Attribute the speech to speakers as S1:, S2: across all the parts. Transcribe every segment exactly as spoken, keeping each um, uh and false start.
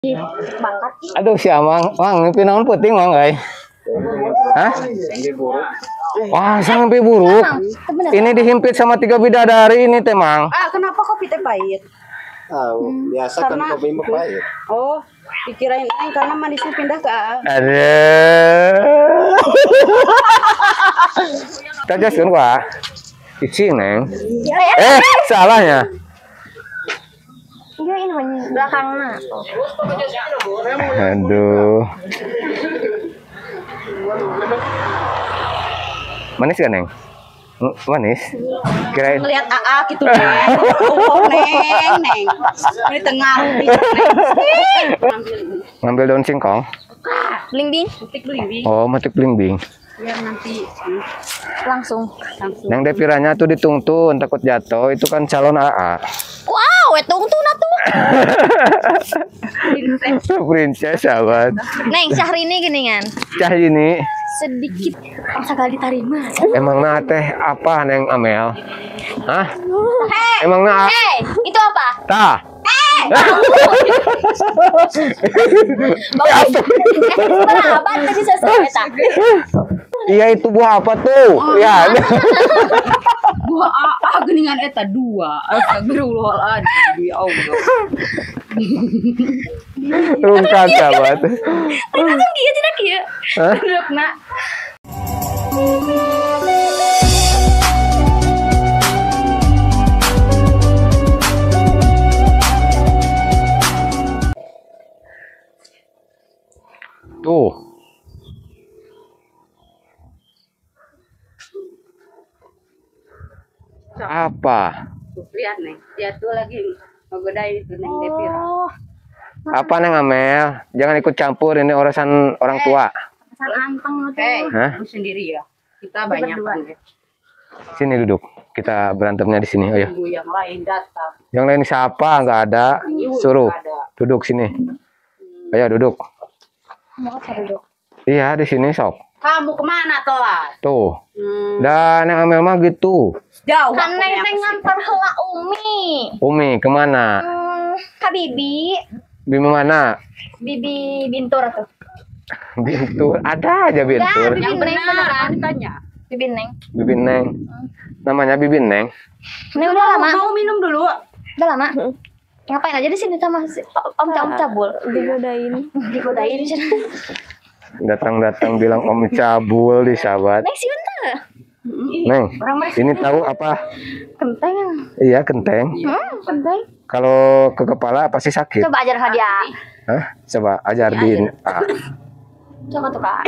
S1: Bakat.
S2: Aduh si Amang, Mang ngipi naon penting Mang euy. Hah? Wah, sampai buruk. Ini dihimpit sama tiga bidadari ini teh, Mang.
S1: Ah, kenapa kopi teh pahit?
S3: Oh, hmm, biasa karena, kan kopi mah pahit.
S1: Oh, dikirain lain karena manisnya pindah ke A.
S2: Aduh. Tajaskeun gua. Icing, Neng. Eh, salahnya.
S1: Enggak, ini banyak belakangnya.
S2: Aduh. Manis kan, Neng? Manis? Kirain
S1: ngelihat A A gitu, Neng. Oh, Neng, Neng. Ini tengah nih.
S2: Ngambil daun singkong.
S1: Bling-bling, metik bling-bling.
S2: Oh, metik bling-bling.
S1: Biar nanti langsung langsung.
S2: Yang depiranya tuh ditungtun takut jatuh, itu kan calon A A.
S1: Wow, tungtun atuh.
S2: Princess sahabat.
S1: Neng, Syahrini geningan.
S2: Syahrini
S1: Sedikit masa kali diterima.
S2: Emang na teh apa Neng Amel? Hah?
S1: Hey,
S2: Emang na
S1: hey, itu apa?
S2: Tah.
S1: Eh, bawa apa tadi sesuai tak?
S2: Iya itu buah apa tuh? Oh, ya.
S1: Buah A A geningan eta dua. Astagfirullahaladzim ya Allah.
S2: Rungkat sahabat.
S1: Langsung dia tidak kieu.
S2: Hah?
S1: Nak.
S2: Tuh. Apa?
S1: Lihat nih, dia tuh lagi ngegodain itu Neng Devira.
S2: Apa Neng Amel? Jangan ikut campur, ini urusan orang tua.
S1: Pesan anteng tuh. Eh, lu sendiri ya. Kita banyak banget.
S2: Sini duduk. Kita berantemnya di sini. Oh ya.
S1: Yang lain datang.
S2: Yang lain siapa? Nggak ada. Suruh. Duduk sini. Ayo duduk.
S1: Mau apa duduk?
S2: Iya di sini sok.
S1: Kamu kemana telat?
S2: Tuh.
S1: Hmm.
S2: Dan yang Amel mah gitu.
S1: Jauh. Kan Neng teh ngantar heula Umi.
S2: Umi kemana?
S1: Hmm, Kak Bibi.
S2: Bibi mana?
S1: Bibi Bintur tuh.
S2: Bintur. Ada aja Bintur.
S1: Yang benar tanya. Bibi Neng.
S2: Bibi Neng. Namanya Bibi Neng.
S1: Neng udah lama. Mau minum dulu. Udah lama. Ngapain aja di sini sama si Om Om Cabul? Digodain. Digodain sih.
S2: Datang-datang bilang Om Cabul di sahabat.
S1: Neng sih bener.
S2: Neng, ini tahu apa?
S1: Kenteng.
S2: Iya kenteng.
S1: Hmm, kenteng.
S2: Kalau ke kepala pasti sakit.
S1: Coba ajar hadiah.
S2: Hah? Coba ajar di. Ah.
S1: Coba tuh kak.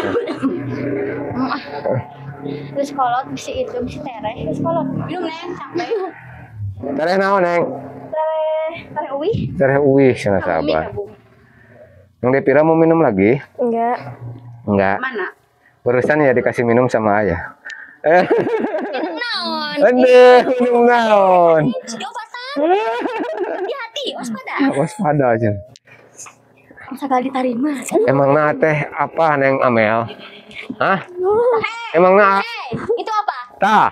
S1: Terus kolot bisa itu bisa tereh. Terus kolot. Minum Neng sampai.
S2: Tereh naon Neng?
S1: Tereh tereh uwi.
S2: Tereh uwi sana sahabat. Yang Devira mau minum lagi?
S1: Enggak.
S2: Enggak.
S1: Mana?
S2: Barusan ya dikasih minum sama ayah. Eh.
S1: Minum naon?
S2: Aduh, minum naon?
S1: Diobatan. Hati-hati, waspada.
S2: Waspada aja.
S1: Masa kali diterima.
S2: Emang na teh apa Neng Amel? Hah? Emang na?
S1: Hey, itu apa?
S2: Tah.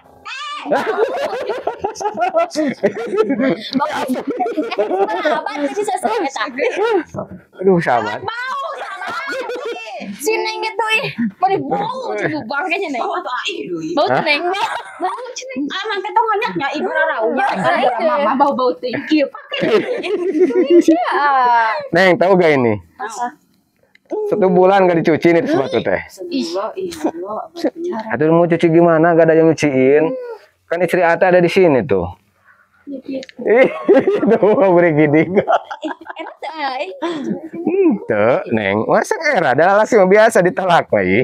S2: Aduh sahabat.
S1: Bau sama. Si Neng itu ih, mari bau coba bangkanya Neng. Bau apa ih? Bau Neng. Bau Neng. Ah mangke tong hanyaknya ibu raraunya. Mama bau-bau teh. Kieu Indonesia.
S2: Neng, tahu gak ini? Satu bulan gak dicuci nih sepatu teh.
S1: Iya, iya.
S2: Aduh mau cuci gimana? Gak ada yang nyuciin. Kan istri Ata ada di sini tuh. Ih, tuh mau beri gini.
S1: Enak tuh.
S2: Tuh, Neng. Masa era adalah sih biasa ditolak lagi.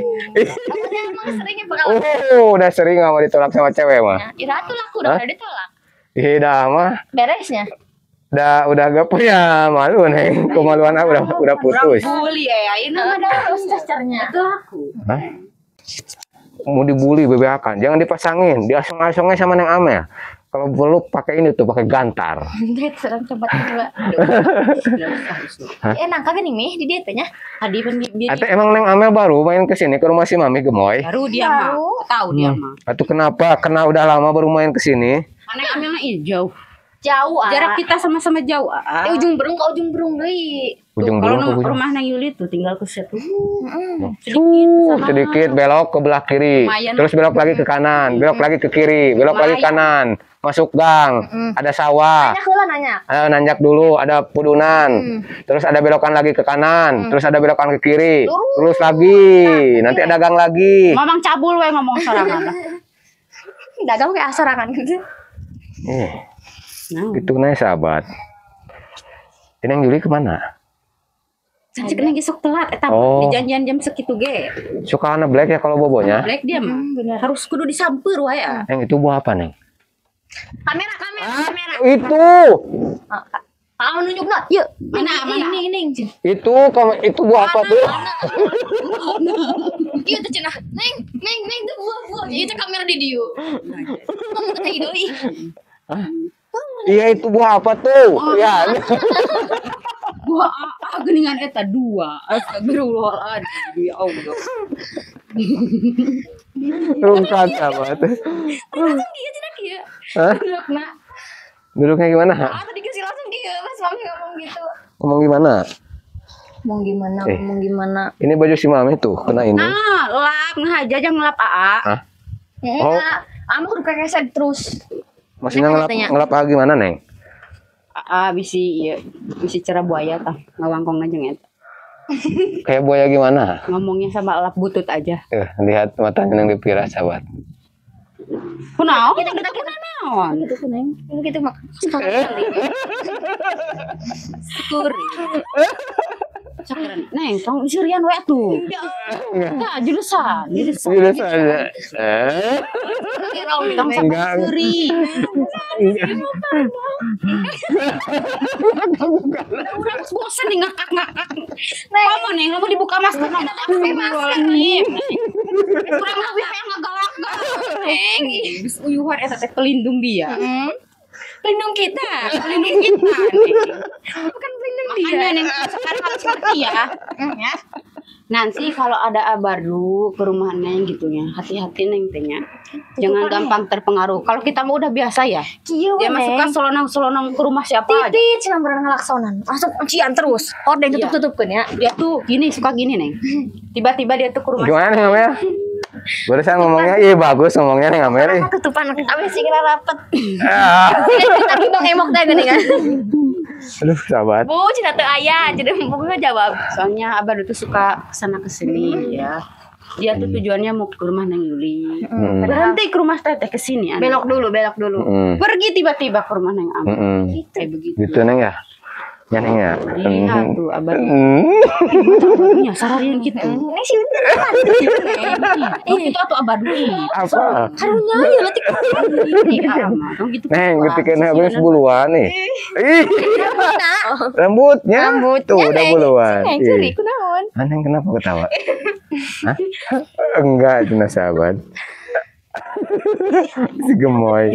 S2: Oh, udah sering gak mau ditolak sama cewek mah.
S1: Ira tuh laku udah ditolak.
S2: Iya mah.
S1: Beresnya.
S2: Udah udah gak punya malu Neng. Kemaluan aku udah udah putus.
S1: Bully ya, ini mah ada terus cacarnya. Itu laku.
S2: Hah? Mau dibully bebeakan, jangan dipasangin, diasong-asongnya sama Neng Amel. Kalau perlu pakai ini tuh, pakai gantar.
S1: Diet sedang coba coba. Enak kagak nih mih di dietnya? Adi pun dia.
S2: Atau emang Neng Amel baru main ke sini ke rumah si Mami Gemoy?
S1: Baru dia mah. Tahu dia mah.
S2: Atau kenapa? Kena udah lama baru main ke sini.
S1: Mana Amelnya jauh. Jauh ah. Jarak kita sama-sama jauh ah. Eh, ujung berung ke ujung berung deui.
S2: Ujung
S4: Kalau
S2: Bulung ke
S4: nom-
S2: ujung.
S4: rumah Nang Yuli tuh tinggal ke situ.
S2: Uh, sedikit belok ke belah kiri,
S4: Lumayan.
S2: terus belok lagi ke kanan, belok lagi ke kiri, belok lagi ke kanan, masuk gang, ada sawah,
S1: Nanya lah nanya.
S2: ada nanjak dulu, ada pudunan, terus ada belokan lagi ke kanan, terus ada belokan ke kiri, terus lagi, nanti ada gang lagi.
S4: Mamang cabul we ngomong sorangan.
S1: Dagang kayak asarangan gitu.
S2: Eh,
S4: Nah,
S2: itu nih sahabat. Ini yang Juli kemana?
S4: cek nang gesok telat eta
S2: Oh.
S4: di janjian jam segitu ge.
S2: Suka anak black ya kalau bobonya?
S4: Black dia mah. Harus kudu disamper wae ah.
S2: Yang itu buah apa neng?
S1: Kamera kamera kamera.
S2: Itu,
S1: Ah nunjuk nak. Yuk.
S4: Mana, mana?
S1: Ini ini.
S2: itu, kamu itu buah apa tuh?
S1: Iya tuh cenah. Neng neng neng tuh buah buah. Iya tuh kamera di dieu. Kamu kata idoi.
S2: Iya itu buah apa tuh? Ya,
S4: Gua ah geningan eta dua. Astagfirullahaladzim. Ya Allah.
S2: rungkat sahabat.
S1: Langsung dia cenah kieu.
S2: Hah?
S1: Duduk nak.
S2: Duduknya gimana?
S1: Ah tadi kasih langsung kieu. Mas mami ngomong gitu.
S2: Ngomong gimana?
S1: Ngomong gimana?
S2: Eh.
S1: Ngomong gimana?
S2: Ini baju si mami tuh, kena ini.
S4: Nah, lap ngahaja aja ngelap aa.
S2: Hah?
S1: Oh. Kamu kudu kekeset terus.
S2: Maksudnya ngelap,
S1: Katanya.
S2: ngelap apa gimana, Neng?
S4: Aa bisi ieu, bisi cara buaya tah. Ngawangkong aja eta.
S2: Kayak buaya gimana?
S4: Ngomongnya sama lap butut aja.
S2: Eh, lihat matanya yang dipira, sahabat.
S4: Kunaon? Kita kita kunaon?
S1: Gitu tuh neng. Ini gitu mak. Sekali.
S4: Syukuri. Sakran. Neng, tong sirian we tuh. Enggak, jurusan, jurusan.
S2: Sudah saja. Eh,
S4: Tong
S2: enggak.
S4: suri. Udah bosan nih ngakak-ngakak. Kamu nih, kamu dibuka masker nong. Astagfirullahaladzim. Kurang lebih kayak ngagalak-galak. Neng, bis uyuhan eta teh pelindung dia.
S1: Pelindung kita.
S4: Pelindung kita. Neng.
S1: Bukan pelindung
S4: Makanya Neng sekarang harus ngerti ya. Ya. Nanti kalau ada abaru ke rumah Neng gitu ya, hati-hati Neng tehnya. Jangan gampang terpengaruh. Kalau kita mau udah biasa ya.
S1: Kieu
S4: Dia masukkan selonang-selonang ke rumah siapa aja.
S1: Titit cenah berenang ngelaksonan. Masuk kuncian terus. Orden
S4: Iya.
S1: tutup-tutupkeun ya.
S4: Dia tuh gini suka gini Neng. Tiba-tiba dia tuh ke rumah.
S2: Gimana nih Amer? Barusan ngomongnya, iya bagus ngomongnya nih Amer. ih.
S1: Tutupan abis sih kira rapet.
S2: Ah.
S1: Kita bintang emok teh geuning kan.
S2: Aduh, sahabat.
S1: Bu, cenah teu aya, jadi pokoknya jawab.
S4: Soalnya Abah itu suka kesana kesini ya. Dia tuh tujuannya mau ke rumah Neng Yuli.
S2: Mm-mm.
S4: Berhenti ke rumah Teteh kesini.
S1: Belok dulu, belok dulu.
S2: Mm-mm.
S4: Pergi tiba-tiba ke rumah Neng Am.
S2: Mm-mm.
S4: Kayak begitu.
S2: Gitu Neng ya? Ya Neng ya?
S4: Iya tuh Abah.
S2: Mm.
S4: Iya sararian gitu.
S1: Ini sih bener.
S4: Oh itu tuh Abah dulu.
S2: Apa?
S1: Harunya ya letih.
S4: Iya mah. Dong gitu.
S2: Neng, ketika habis buluan nih. Ih, rambutnya. Tuh udah buluan.
S1: Neng,
S2: Ih.
S1: curi kunaon?
S2: Ah, Neng kenapa ketawa? Hah? Enggak, cina sahabat. Si gemoy.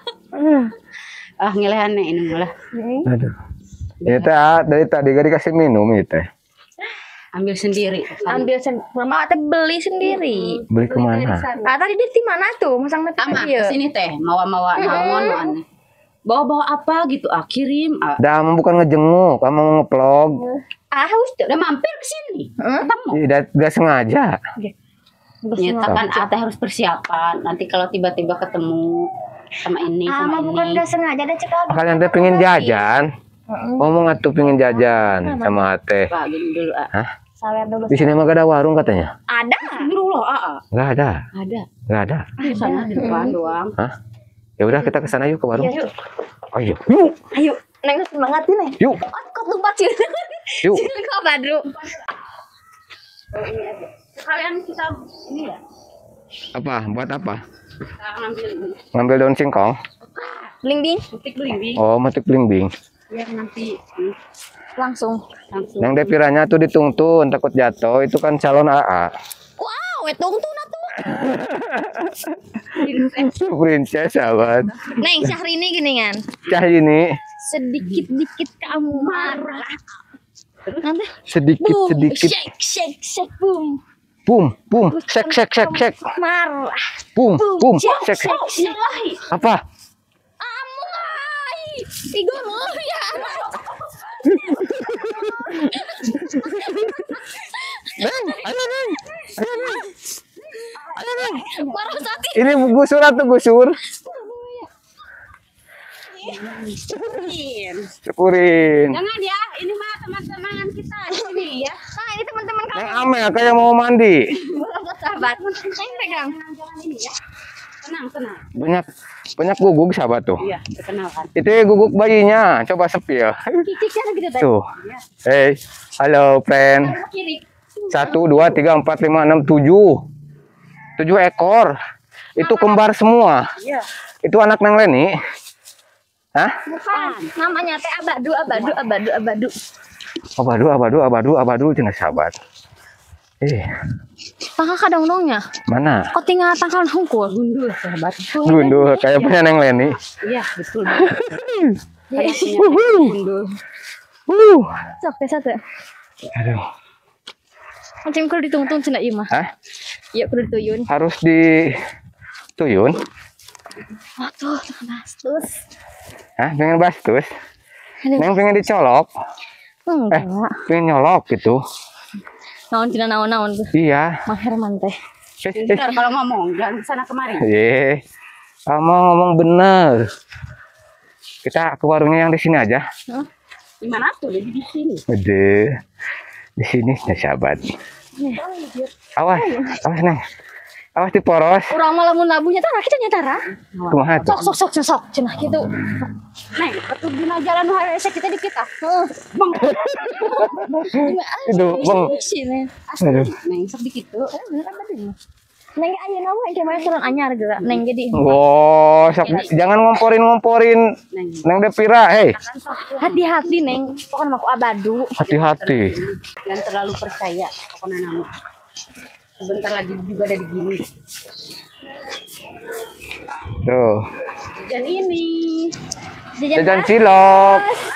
S4: Ah ngelehan Neng ini malah.
S2: Aduh. Ini teh ah, dari tadi gak dikasih minum ini teh.
S4: Ambil sendiri.
S1: Ambil sendiri. Mama teh beli sendiri.
S2: Beli kemana?
S1: Ah tadi dia di mana tuh? Masang nanti
S4: Ama
S1: dia.
S4: kesini teh. Mawa-mawa naon aneh. Bawa-bawa apa gitu? Ah kirim. Ah,
S2: Dah, bukan ngejenguk, kamu mau ngeplog.
S1: Ah haus tuh.
S4: udah mampir ke sini. Ketemu.
S2: Tidak, gak sengaja.
S4: Ternyata kan Ate harus persiapan. Nanti kalau tiba-tiba ketemu sama ini
S1: Ah
S4: sama
S1: mah bukan
S4: ini.
S1: gak sengaja ada cekal.
S2: Kalian teh pengen jajan. Ngomong atuh pengen jajan sama teh.
S4: Pak gini dulu ah.
S2: Hah?
S1: Sawer dulu.
S2: Di sini mah gak ada warung katanya.
S1: Ada.
S4: Astagfirullah ah. ah.
S2: Gak ada,
S4: Ada.
S2: gak ada.
S4: Di sana di depan doang.
S2: Hah? Ya udah kita ke sana yuk ke warung.
S1: Yuk.
S2: Ayo, yuk,
S1: Ayo. Neng semangat nih. Neng.
S2: yuk,
S1: Kok lumpat sih?
S2: yuk.
S1: Kok Badru.
S4: Kalian kita ini ya.
S2: Apa? Buat apa?
S4: Kita ngambil ini.
S2: Ngambil daun singkong.
S1: Bling-bling.
S4: Petik belimbing.
S2: Oh, metik blimbing.
S4: Biar nanti hmm,
S1: Langsung.
S4: langsung.
S2: Yang depiranya tuh ditungtun takut jatuh. Itu kan calon A A.
S1: Wow, etung tuh natu.
S2: Princess sahabat.
S1: Neng Syahrini gini kan.
S2: Cah ini
S1: Sedikit-dikit kamu marah. Nanti
S2: sedikit
S1: boom,
S2: sedikit.
S1: shake shake shake boom.
S2: Boom, boom, shek shek shek shek.
S1: Marah.
S2: Boom, boom, shek shek.
S1: Shake.
S2: Apa?
S1: Amuai. Tiga lo ya.
S2: Neng, ayo Neng. Ayo Neng. Ayo Neng.
S1: Marah sakit.
S2: Ini gusur atau gusur? Cepurin.
S4: Jangan ya, ini mah teman-teman kita di sini ya.
S1: Nah, ini teman-teman kamu.
S2: Neng Amel kayak mau mandi.
S1: Sahabat. Neng pegang.
S4: Tenang, tenang.
S2: Banyak banyak guguk sahabat tuh.
S4: Iya, perkenalkan.
S2: Itu guguk bayinya. Coba sepil.
S1: Kicik cara gitu tadi.
S2: Tuh. Hey, halo friend.
S1: Kiri.
S2: Satu, dua, tiga, empat, lima, enam, tujuh. Tujuh ekor. Itu kembar semua.
S4: Iya.
S2: Itu anak Neng Leni. Hah?
S1: Bukan. Namanya teh abadu, abadu, abadu, abadu.
S2: Abadu, abadu, abadu, abadu, jenis sahabat. Eh,
S1: Tangkal kadang dongnya.
S2: mana?
S1: Kok tinggal tangkal hungkul.
S4: Gundul, sahabat.
S2: Gundul, kayak punya Neng Leni.
S4: Iya, betul. Kayak punya gundul.
S2: Uh.
S1: Sok teh satu.
S2: Aduh.
S1: Macam kudu ditungtung cenah ieu mah.
S2: Hah?
S1: Iya kudu dituyun.
S2: Harus di tuyun?
S1: Oh tuh, bastus.
S2: Hah? Pengen bastus?
S1: Aduh.
S2: Neng pengen dicolok? Eh,
S1: Enggak.
S2: pengen nyolok gitu.
S1: Naon tina naon-naon tuh.
S2: Iya.
S1: Mang Herman teh.
S2: Eh, eh,
S4: Bentar kalau ngomong, jangan kesana kemari.
S2: eh. Kamu ngomong bener. Kita ke warungnya yang di sini aja.
S1: Hah?
S4: Di mana tuh? Jadi di sini.
S2: Ede. Di sini ya sahabat. Awas, awas Neng. Awas di poros.
S1: Urang mah lamun labunya tara kita nyatara.
S2: Kumaha tuh?
S1: Sok sok sok sok sok cenah kitu.
S4: Neng, ketudina jalan hari esek kita di kita.
S1: Heeh.
S4: Bang,
S2: Itu, Bang.
S1: Sini.
S2: Aduh.
S4: neng sok di kitu.
S1: Neng ayeuna mah coba turun anyar geura. Neng jadi
S2: Wow, sok- jangan ngomporin-ngomporin
S4: Neng,
S2: Neng Devira, hei.
S1: hati-hati Neng. Pokoknya aku abadu.
S2: Hati-hati.
S4: jangan terlalu percaya pokoknya nama. Sebentar lagi juga ada di gini.
S2: Tuh.
S4: Dan ini
S2: Jajan cilok.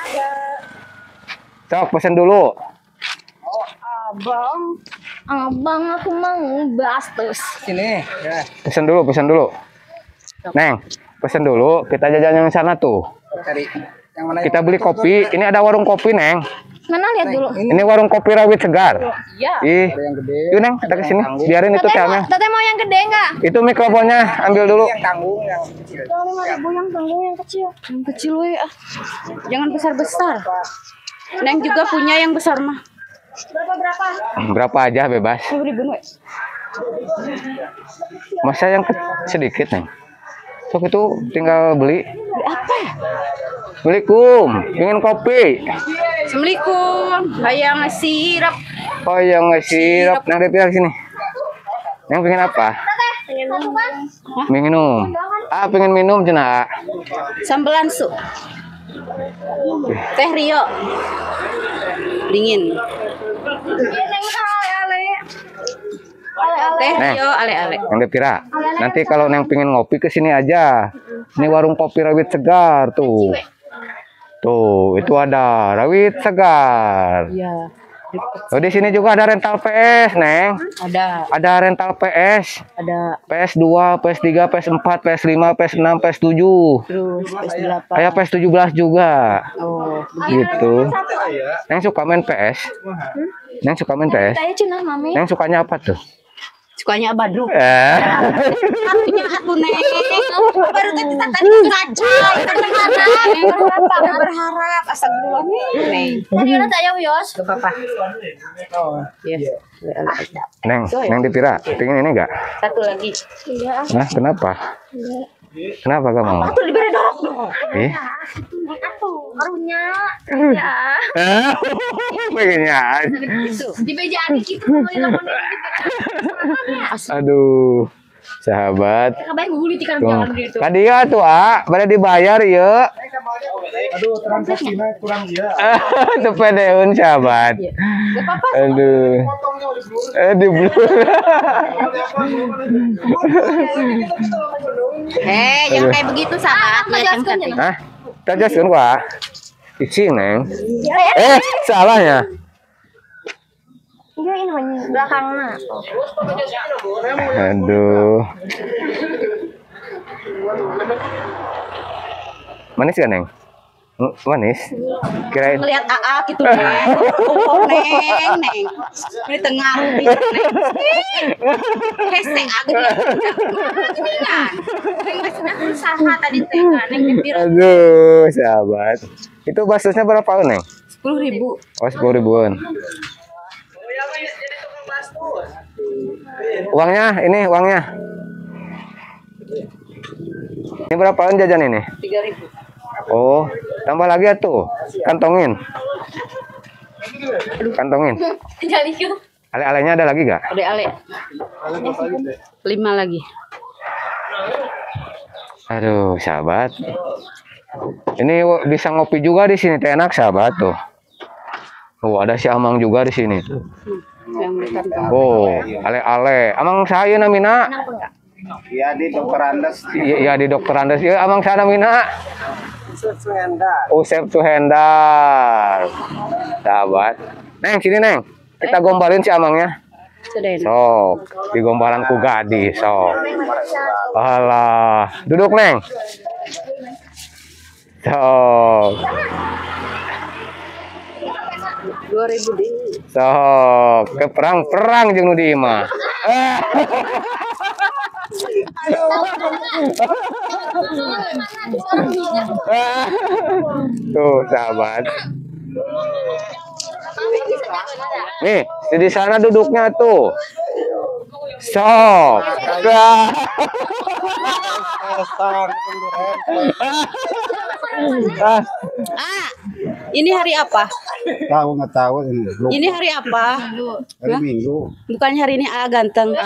S2: Sok, pesen dulu.
S4: abang.
S1: Abang aku mau bastus.
S2: Sini. Pesen dulu, pesen dulu. Neng, pesen dulu. Kita jajan yang sana tuh. Kita beli kopi. Ini ada warung kopi, Neng.
S1: Mana lihat dulu.
S2: Ini warung kopi rawit segar.
S4: Iya.
S2: Ih, yuk Neng, kita kesini. Biarin itu
S1: Teteh
S2: teh
S1: mau,
S2: Amel.
S1: teteh mau yang gede enggak?
S2: Itu mikrofonnya ambil dulu.
S1: Yang lima ribu yang tanggung yang kecil.
S4: Yang kecil we ah. Jangan besar-besar. Neng juga punya yang besar mah.
S1: Berapa berapa?
S2: Berapa aja bebas.
S4: sepuluh ribu we.
S2: Masa yang ke- sedikit, Neng? Sok itu tinggal beli.
S4: Apa ya?
S2: Beli kum, ingin kopi.
S4: Assalamualaikum. Hayang sirap.
S2: Oh yang sirap. Neng Devira sini. Neng pengen apa?
S1: Pengen satu kan?
S2: Pengen minum. Ah, pengen minum cina.
S4: Sambelan su. Teh Rio. Dingin.
S1: Neng ale-ale. Ale-ale.
S4: Teh
S2: Neng.
S4: Rio ale-ale.
S2: Neng Devira. Nanti kalau Neng pengen ngopi ke sini aja. Ini warung kopi rawit segar tuh. Tuh, itu ada rawit segar.
S4: Iya.
S2: Oh, di sini juga ada rental P S, Neng.
S4: Ada,
S2: Ada rental P S.
S4: ada
S2: P S dua, P S tiga, P S empat, P S lima, P S enam, P S tujuh.
S4: terus P S delapan.
S2: Kayak P S tujuh belas juga.
S4: Oh,
S2: Gitu. Neng suka main P S? Neng suka main P S?
S1: Saya cenah mami.
S2: Neng sukanya apa tuh?
S4: sukanya Badru.
S2: Eh.
S4: Punya aku Neng. Baru tadi tadi kaca. Neng berharap, Neng berharap. Astagfirullah Neng.
S1: Tadi udah saya Yos.
S4: Gak apa-apa. Yes.
S2: Neng, Neng Devira, pengen ini enggak?
S4: Satu lagi.
S1: Iya.
S2: Nah, kenapa? Kenapa kamu?
S4: Tuh diberi dorong.
S2: Eh?
S1: Aku karunya. Ya.
S2: Pengennya.
S1: Di meja adik gitu mau dilamun.
S2: Aduh. Sahabat.
S1: Kabae guguli tikan
S2: Tuh.
S1: jalan gitu.
S2: Kadieu tuh, ah, pada dibayar ya.
S3: Aduh, transaksinya kurang dia.
S2: Itu pedeun sahabat.
S4: Gak apa-apa.
S2: Aduh. Eh di blur.
S4: Eh, jangan kayak begitu sahabat. Lihat yang cantik.
S2: Hah? Tajaskeun gua. Icing, Neng. Eh, salahnya.
S1: Enggak ini mah belakangna.
S2: Aduh. Manis gak, Neng? Mm, manis. Kirain.
S4: Ngelihat A A gitu neng. Oh neng neng. Ini tengah di neng. Hese agak dia. Neng masih usaha tadi teh neng bibir.
S2: Aduh, sahabat. Itu baksonya berapa, Neng?
S4: Sepuluh ribu.
S2: Oh, sepuluh ribuan. Uangnya, ini uangnya. Ini berapaan jajan ini?
S4: Tiga ribu.
S2: Oh, tambah lagi atuh. Kantongin. Kantongin. Ale-alenya ada lagi gak?
S4: Ada ale. Lima lagi.
S2: Aduh, sahabat. Ini bisa ngopi juga di sini, teh enak sahabat tuh. Oh, ada si Amang juga di sini. Oh, ale-ale. Amang saya namina.
S3: Iya di dokter Andes.
S2: Iya, iya di dokter Andes. Iya, Amang saya namina. Usep Suhendar. Sahabat. Neng, sini Neng. Kita gombalin si Amangnya. Sok, digombalan ku gadis, sok. Alah, duduk Neng. Sok.
S4: Dua ribu deh.
S2: Sok, ke perang-perang jeung nu di imah. Tuh, sahabat. Nih, di sana duduknya tuh. Sok.
S4: Ah, ini hari apa?
S3: Tahu nggak tahu ini.
S4: Ini hari apa?
S3: Hari Minggu.
S4: Bukannya hari ini A ganteng.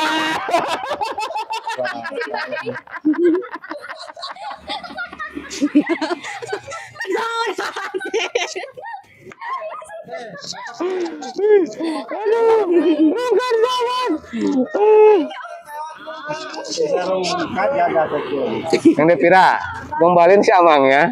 S2: Yang Depira, gombalin si Amang ya.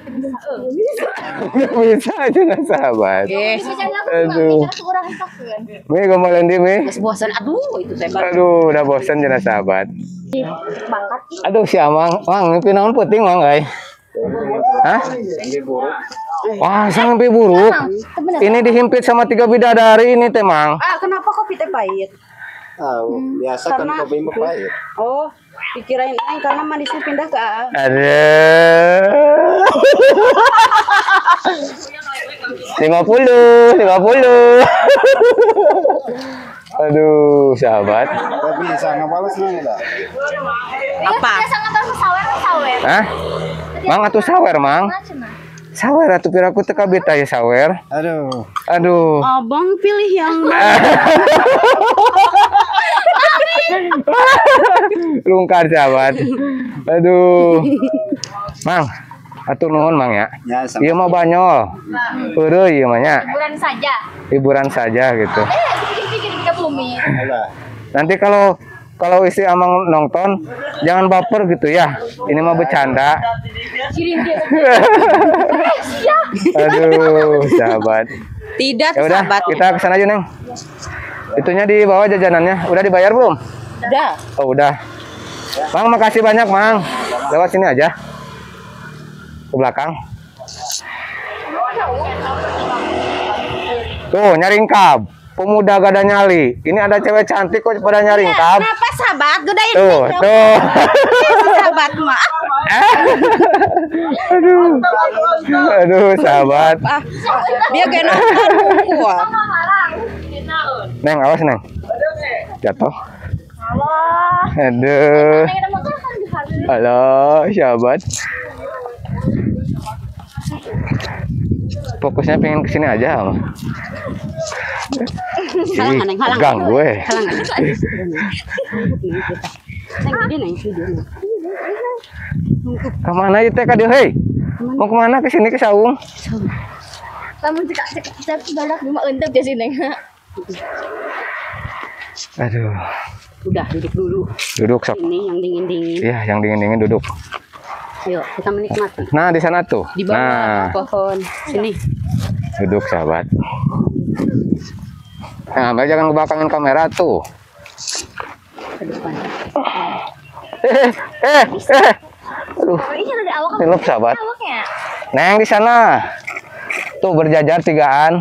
S2: Bisa aja nah sahabat. Aduh. Mi gombalin di mi.
S4: Bosan, aduh itu saya.
S2: Aduh, udah bosan jenah sahabat. Aduh si Amang, Mang, mimpi naon penting Mang euy. Hah? Wah, sang mimpi buruk. Ini dihimpit sama tiga bidadari ini teh Mang.
S4: Ah, kenapa kopi teh pahit?
S3: Tahu, biasa kan
S4: Karena-
S3: kopi mah pahit.
S4: Oh, dikirain Neng karena manisnya pindah ke A.
S2: Aduh. lima puluh, lima puluh. Aduh, sahabat.
S3: Tapi bisa ngabalasnya enggak?
S4: Apa?
S2: Hah? Mang atuh sawer, Mang. Sawer atuh piraku teu kabita ya sawer.
S3: Aduh.
S2: Aduh.
S4: Abang pilih yang
S2: Lungkar sahabat. Aduh. Mang, atuh nuhun Mang ya.
S3: Ya, sama.
S2: Ieu mah banyol. Heureuy ieu mah nya.
S1: Hiburan saja.
S2: Hiburan saja gitu.
S1: Eh, pikir-pikir kita bumi.
S3: Alah.
S2: Nanti kalau kalau istri Amang nonton jangan baper gitu ya. Ini mah bercanda.
S1: Kirim dia.
S2: Aduh, sahabat.
S4: tidak
S2: Ya udah,
S4: sahabat.
S2: kita ke sana aja, Neng. Itunya dibawa jajanannya. Udah dibayar belum?
S4: Udah.
S2: Oh, udah. Mang, makasih banyak, Mang. Lewat sini aja. Ke belakang. Tuh, nyaringkab. Pemuda gada nyali. Ini ada cewek cantik kok pada nyaringkab.
S4: Kenapa sahabat? Godain
S2: Tuh,
S4: Neng dong.
S2: tuh.
S4: Sahabat mah.
S2: Aduh. Aduh, sahabat.
S4: Ah, dia kayak nonton gua.
S2: Neng, awas, Neng. Jatuh. Aduh. Halo, sahabat. Fokusnya pengen kesini aja, Mah.
S4: Halangan, Neng, halangan.
S2: Gang gue.
S4: Halangan. Neng, dia Neng, video Neng.
S2: Kemana itu Kak Dio? Hei, mau kemana? Ke sini ke Saung?
S1: Kamu cekak cekak cekak badak cuma untuk di sini.
S2: Aduh,
S4: Udah, duduk dulu.
S2: duduk sok.
S4: Ini yang dingin-dingin.
S2: Iya, yang dingin-dingin duduk.
S4: Yuk, kita menikmati.
S2: Nah, di sana tuh.
S4: Di bawah
S2: Nah,
S4: pohon. Sini.
S2: duduk sahabat. Nah, Mbak jangan ngebelakangin kamera tuh.
S4: Ke depan.
S2: Eh, eh, eh. Aduh,
S1: Ini ada awak.
S2: ngelup sahabat.
S1: Awaknya.
S2: Neng di sana. Tuh berjajar tigaan.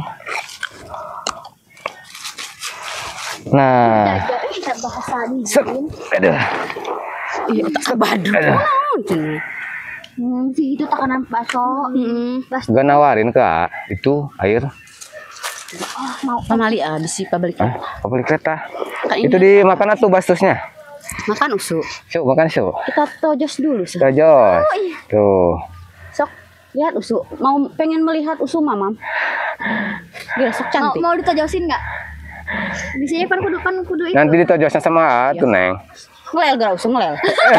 S2: Nah. Set. Aduh.
S4: Iya, tak abadu.
S2: Aduh.
S1: Hmm, sih itu takanan bakso.
S4: Heeh.
S2: Gak nawarin Kak, itu air.
S1: Mau
S4: Pamali ah bisi pabalik.
S2: Hah? Apa beli kereta?
S4: Kan ini
S2: Itu dimakan atuh bastusnya.
S4: makan usu.
S2: Syuk, makan syuk.
S4: Kita tojos dulu sih.
S2: Tojos. Tuh.
S4: Sok lihat usu. Mau pengen melihat usu mamam. Dia sok
S1: mau,
S4: cantik.
S1: mau ditojosin nggak? Biasanya kan kudu kan kudu itu.
S2: Nanti ditojosnya sama atuh, Neng.
S4: Ngelel gara usu ngelel.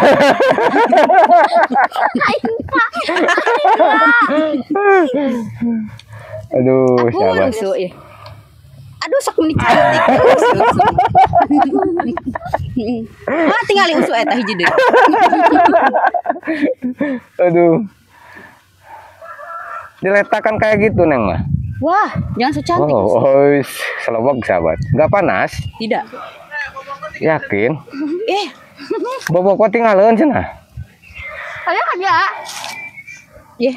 S2: Aduh,
S4: Aku
S2: sahabat.
S4: usu ya. Aduh sok menik cantik. Ah tinggal usu eta hiji deui.
S2: Aduh. Diletakkan kayak gitu, Neng mah.
S4: Wah, jangan so cantik.
S2: Oh, oh, selobok sahabat. Enggak panas?
S4: Tidak.
S2: Yakin?
S4: Eh,
S2: Bobok kok tinggalin cenah.
S1: Ayo kerja.
S4: ya.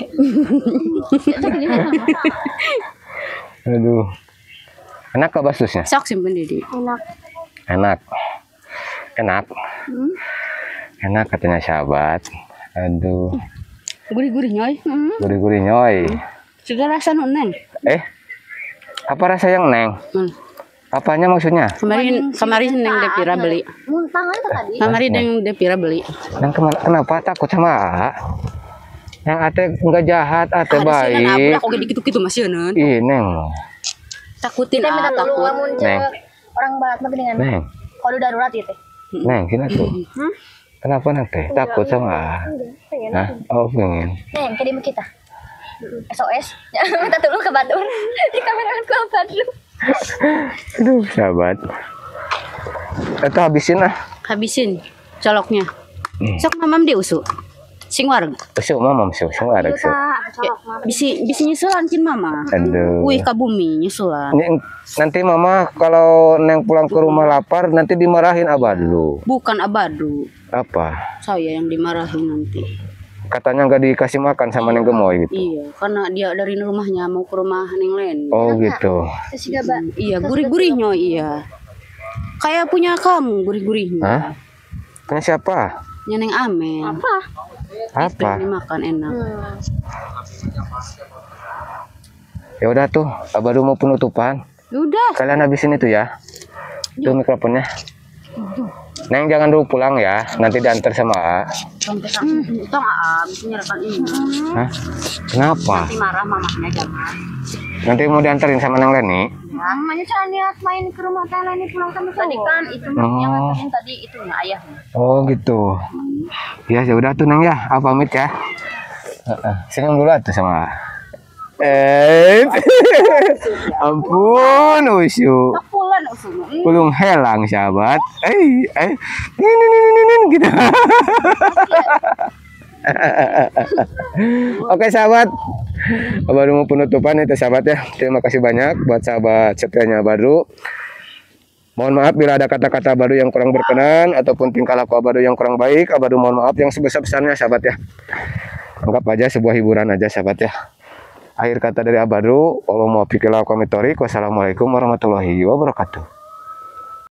S2: Aduh. Enak ke bastusnya?
S4: Sok simpen di.
S1: Enak.
S2: Enak. Enak. Enak katanya sahabat. Aduh.
S4: Gurih-gurih nyoy.
S2: Gurih-gurih nyoy.
S4: Sudah rasa nu neng.
S2: Eh. Apa rasa yang Neng?
S4: Hmm.
S2: Apanya maksudnya?
S4: Kemarin kemarin neng Depira beli.
S1: Muntang aja tadi.
S4: Kemarin neng Depira beli.
S2: Neng kemana, kenapa takut sama A? Yang ate enggak jahat, ate
S4: Ada sih neng
S2: baik.
S4: abrak oke gitu-gitu masih nen.
S2: Ih, Neng.
S4: Takutin
S1: Kita minta
S4: ah
S1: tolong
S4: takut.
S1: lamun
S2: Neng.
S1: cek orang barat mah dengan
S2: Neng.
S1: kalau darurat itu.
S2: Neng, sini tuh. Kenapa nanti? Takut sama A?
S1: Pengen.
S2: Hah? Oh, pengen.
S1: Neng, ke demo kita. S O S. Minta tolong ke Batur. Di kameramen ke Batur.
S2: Aduh, sahabat. Itu habisin lah.
S4: Habisin coloknya.
S2: Hmm.
S4: Sok mamam di usu. Sing warga.
S2: Usuk mama, usuk, usuk ada usuk.
S4: Bisi bisi nyusulan cin mama.
S2: Aduh.
S4: Wih ka bumi nyusulan.
S2: Ini- Nanti mama kalau Neng pulang ke rumah lapar nanti dimarahin abah dulu.
S4: Bukan abadu.
S2: Apa?
S4: Saya yang dimarahin nanti.
S2: Katanya nggak dikasih makan sama Neng Gemoy gitu.
S4: Iya, karena dia dari rumahnya mau ke rumah Neng Len.
S2: Oh gitu.
S1: Terus juga, Mbak.
S4: Iya, gurih-gurihnya iya. Kayak punya kamu gurih-gurihnya.
S2: Hah? Punya siapa?
S4: Nya Neng Amen.
S1: Apa?
S2: Apa?
S4: Dimakan enak.
S2: Ya udah tuh, abah dulu mau penutupan.
S4: Udah.
S2: Kalian habisin itu ya. Tuh mikrofonnya. Neng jangan dulu pulang ya, nanti diantar sama A.
S4: Tong ah, bisa nyerakan ini.
S2: Hah? Kenapa?
S4: Nanti marah mamanya jangan.
S2: Nanti mau diantarin sama Neng Leni?
S1: Mamanya cara niat main ke rumah Teh Leni pulang sama
S4: Tadi kan itu mah
S2: Oh.
S4: yang nganterin tadi itunya ayahnya.
S2: Oh gitu. Ya ya udah tuh Neng ya, A pamit ya. Heeh. Senyum dulu atuh sama A. Eh, ampun Usyu.
S4: Pulan usulnya.
S2: Belum helang sahabat. Eh, eh, nin, nin, nin, nin, gitu. Oke sahabat, baru mau penutupan itu sahabat ya. Terima kasih banyak buat sahabat setianya baru. Mohon maaf bila ada kata-kata baru yang kurang berkenan ataupun tingkah laku baru yang kurang baik. Baru mohon maaf yang sebesar-besarnya sahabat ya. Anggap aja sebuah hiburan aja sahabat ya. Akhir kata dari Abadu, Wassalamualaikum warahmatullahi wabarakatuh.